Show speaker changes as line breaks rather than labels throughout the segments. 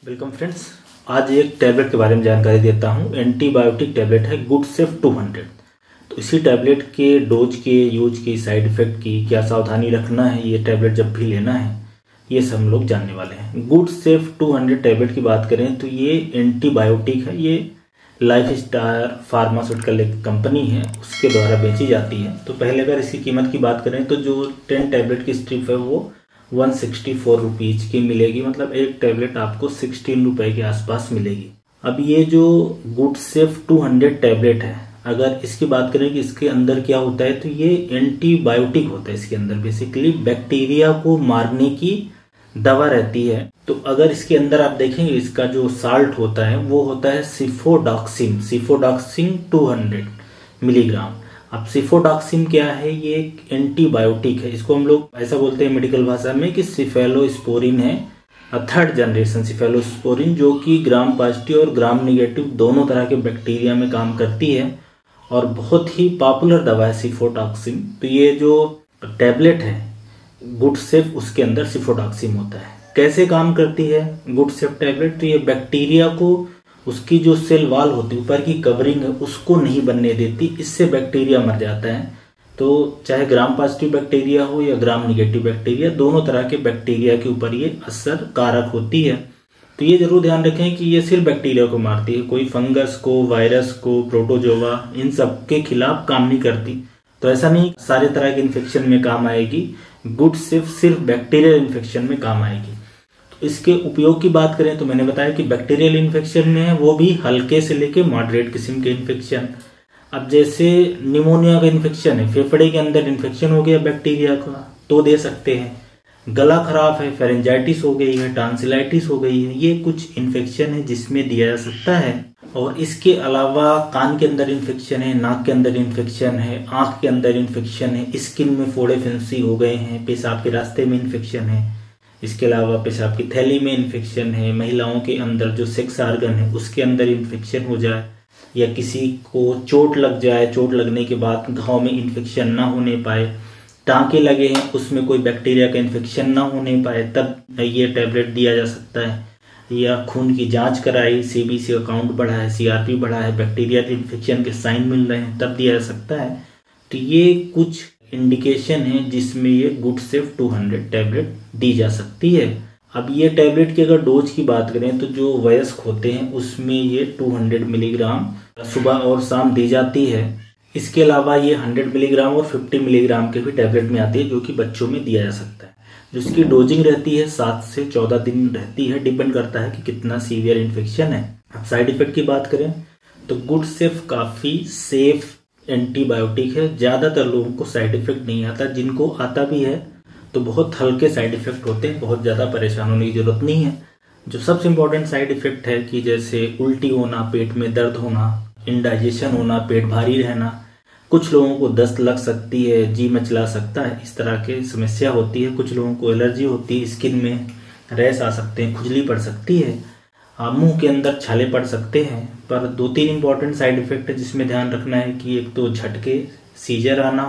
Welcome friends. आज एक tablet के बारे में जानकारी देता हूँ। एंटीबायोटिक टैबलेट है गुडसेफ 200। तो इसी टैबलेट के डोज के यूज की, साइड इफेक्ट की, क्या सावधानी रखना है ये टैबलेट जब भी लेना है, ये सब हम लोग जानने वाले हैं। गुडसेफ 200 टैबलेट की बात करें तो ये एंटीबायोटिक है। ये लाइफ स्टार फार्मास्यूटिकल एक कंपनी है, उसके द्वारा बेची जाती है। तो पहले अगर इसकी कीमत की बात करें तो जो 10 टैबलेट की स्ट्रिप है वो 164 रुपीज की मिलेगी। मतलब एक टैबलेट आपको 16 रुपए के आसपास मिलेगी। अब ये जो गुडसेफ 200 टैबलेट है, अगर इसकी बात करें कि इसके अंदर क्या होता है, तो ये एंटीबायोटिक होता है। इसके अंदर बेसिकली बैक्टीरिया को मारने की दवा रहती है। तो अगर इसके अंदर आप देखेंगे, इसका जो साल्ट होता है वो होता है सिफोडॉक्सिन 200 मिलीग्राम। अब सिफोडॉक्सिन क्या है? ये एक एंटीबायोटिक है। इसको हम लोग ऐसा बोलते हैं मेडिकल भाषा में कि सिफेलोस्पोरिन है, 3rd जनरेशन सिफेलोस्पोरिन, जो कि ग्राम पॉजिटिव और ग्राम निगेटिव दोनों तरह के बैक्टीरिया में काम करती है और बहुत ही पॉपुलर दवा है सिफोडॉक्सिन। तो ये जो टैबलेट है गुडसेफ, उसके अंदर सिफोडॉक्सिन होता है। कैसे काम करती है गुडसेफ टैबलेट? तो ये बैक्टीरिया को, उसकी जो सेल वाल होती है, ऊपर की कवरिंग है, उसको नहीं बनने देती। इससे बैक्टीरिया मर जाता है। तो चाहे ग्राम पॉजिटिव बैक्टीरिया हो या ग्राम निगेटिव बैक्टीरिया, दोनों तरह के बैक्टीरिया के ऊपर ये असर कारक होती है। तो ये जरूर ध्यान रखें कि ये सिर्फ बैक्टीरिया को मारती है, कोई फंगस को, वायरस को, प्रोटोजोवा, इन सब के खिलाफ काम नहीं करती। तो ऐसा नहीं सारे तरह के इन्फेक्शन में काम आएगी, गुडसेफ सिर्फ बैक्टीरियल इन्फेक्शन में काम आएगी। इसके उपयोग की बात करें तो मैंने बताया कि बैक्टीरियल इन्फेक्शन में है, वो भी हल्के से लेके मॉडरेट किस्म के इन्फेक्शन। अब जैसे निमोनिया का इन्फेक्शन है, फेफड़े के अंदर इन्फेक्शन हो गया बैक्टीरिया का, तो दे सकते हैं। गला खराब है, फेरेंजाइटिस हो गई है, टांसिलाइटिस हो गई है, ये कुछ इन्फेक्शन है जिसमें दिया जा सकता है। और इसके अलावा कान के अंदर इन्फेक्शन है, नाक के अंदर इन्फेक्शन है, आंख के अंदर इन्फेक्शन है, स्किन में फोड़े फिंसी हो गए हैं, पेशाब के रास्ते में इन्फेक्शन है, इसके अलावा पेशाब की थैली में इन्फेक्शन है, महिलाओं के अंदर जो सेक्स आर्गन है उसके अंदर इन्फेक्शन हो जाए, या किसी को चोट लग जाए, चोट लगने के बाद घाव में इन्फेक्शन ना होने पाए, टांके लगे हैं उसमें कोई बैक्टीरिया का इन्फेक्शन ना होने पाए, तब ये टैबलेट दिया जा सकता है। या खून की जांच कराई, सीबीसी काउंट बढ़ा है, सीआरपी बढ़ा है, बैक्टीरिया के इन्फेक्शन के साइन मिल रहे हैं, तब दिया जा सकता है। तो ये कुछ इंडिकेशन है जिसमें ये गुडसेफ 200 टैबलेट दी जा सकती है। अब ये टैबलेट की अगर डोज की बात करें तो जो वयस्क होते हैं उसमें ये 200 मिलीग्राम सुबह और शाम दी जाती है। इसके अलावा ये 100 मिलीग्राम और 50 मिलीग्राम के भी टैबलेट में आती है, जो कि बच्चों में दिया जा सकता है। जिसकी डोजिंग रहती है 7 से 14 दिन रहती है, डिपेंड करता है कि कितना सीवियर इन्फेक्शन है। अब साइड इफेक्ट की बात करें तो गुडसेफ काफी सेफ एंटीबायोटिक है। ज्यादातर लोगों को साइड इफेक्ट नहीं आता, जिनको आता भी है तो बहुत हल्के साइड इफेक्ट होते हैं, बहुत ज्यादा परेशान होने की जरूरत नहीं है। जो सबसे इम्पोर्टेंट साइड इफेक्ट है कि जैसे उल्टी होना, पेट में दर्द होना, इंडाइजेशन होना, पेट भारी रहना, कुछ लोगों को दस्त लग सकती है, जी मचला सकता है, इस तरह की समस्या होती है। कुछ लोगों को एलर्जी होती है, स्किन में रैश आ सकते हैं, खुजली पड़ सकती है, मुंह के अंदर छाले पड़ सकते हैं। पर 2-3 इंपॉर्टेंट साइड इफेक्ट है जिसमें ध्यान रखना है कि एक तो झटके, सीजर आना,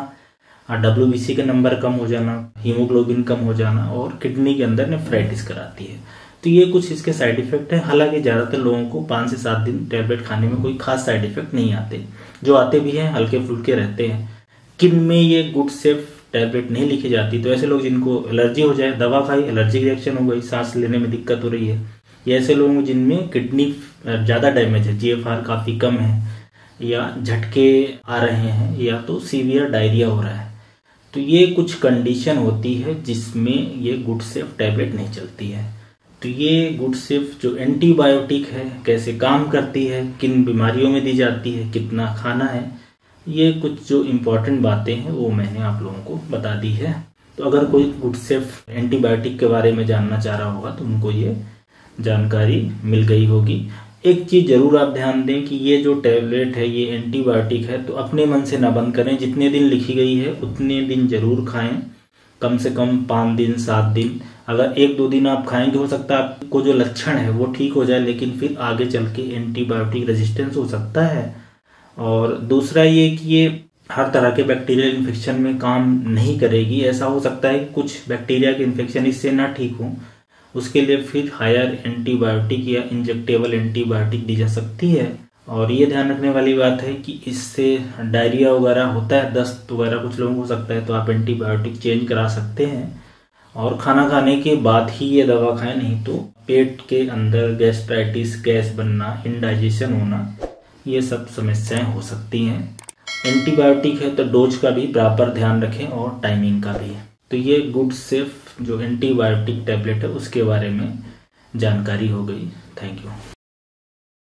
WBC का नंबर कम हो जाना, हीमोग्लोबिन कम हो जाना, और किडनी के अंदर नेफ्राइटिस कराती है। तो ये कुछ इसके साइड इफेक्ट है। हालांकि ज्यादातर लोगों को 5 से 7 दिन टैबलेट खाने में कोई खास साइड इफेक्ट नहीं आते, जो आते भी हैं हल्के फुल्के रहते हैं। किन में ये गुडसेफ टैबलेट नहीं लिखी जाती, तो ऐसे लोग जिनको एलर्जी हो जाए, दवा खाई, एलर्जिक रिएक्शन हो गई, सांस लेने में दिक्कत हो रही है, या ऐसे लोग जिनमें किडनी ज्यादा डैमेज है, GFR काफी कम है, या झटके आ रहे हैं, या तो सीवियर डायरिया हो रहा है, तो ये कुछ कंडीशन होती है जिसमें ये गुडसेफ टैबलेट नहीं चलती है। तो ये गुडसेफ जो एंटीबायोटिक है, कैसे काम करती है, किन बीमारियों में दी जाती है, कितना खाना है, ये कुछ जो इम्पोर्टेंट बातें हैं वो मैंने आप लोगों को बता दी है। तो अगर कोई गुडसेफ एंटीबायोटिक के बारे में जानना चाह रहा होगा तो उनको ये जानकारी मिल गई होगी। एक चीज जरूर आप ध्यान दें कि ये जो टैबलेट है ये एंटीबायोटिक है, तो अपने मन से ना बंद करें। जितने दिन लिखी गई है उतने दिन जरूर खाएं, कम से कम 5 दिन 7 दिन। अगर 1-2 दिन आप खाएंगे, हो सकता है आपको जो लक्षण है वो ठीक हो जाए, लेकिन फिर आगे चल के एंटीबायोटिक रेजिस्टेंस हो सकता है। और दूसरा ये कि ये हर तरह के बैक्टीरियल इन्फेक्शन में काम नहीं करेगी। ऐसा हो सकता है कुछ बैक्टीरिया के इन्फेक्शन इससे ना ठीक हो, उसके लिए फिर हायर एंटीबायोटिक या इंजेक्टेबल एंटीबायोटिक दी जा सकती है। और ये ध्यान रखने वाली बात है कि इससे डायरिया वगैरह होता है, दस्त वगैरह कुछ लोगों को हो सकता है, तो आप एंटीबायोटिक चेंज करा सकते हैं। और खाना खाने के बाद ही ये दवा खाएं, नहीं तो पेट के अंदर गैस्ट्राइटिस, गैस बनना, इंडाइजेशन होना, ये सब समस्याएं हो सकती हैं। एंटीबायोटिक है तो डोज का भी प्रॉपर ध्यान रखें और टाइमिंग का भी। तो ये गुड सेफ जो एंटीबायोटिक टैबलेट है उसके बारे में जानकारी हो गई। Thank you.